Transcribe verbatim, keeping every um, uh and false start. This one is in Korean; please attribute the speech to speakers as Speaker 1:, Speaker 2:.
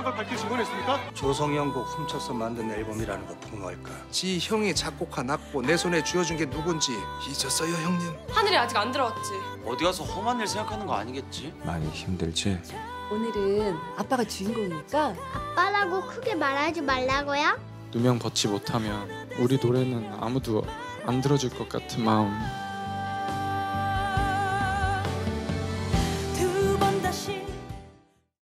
Speaker 1: 걸 밝힐 증거는 있습니까?
Speaker 2: 조성영 곡 훔쳐서 만든 앨범이라는 거 폭로할까?
Speaker 3: 지 형이 작곡한 악보 내 손에 쥐어준 게 누군지 잊었어요 형님?
Speaker 4: 하늘이 아직 안 들어왔지.
Speaker 5: 어디 가서 험한 일 생각하는 거 아니겠지?
Speaker 6: 많이 힘들지?
Speaker 7: 오늘은 아빠가 주인공이니까
Speaker 8: 아빠라고 크게 말하지 말라고요?
Speaker 6: 누명 벗지 못하면 우리 노래는 아무도 안 들어줄 것 같은 마음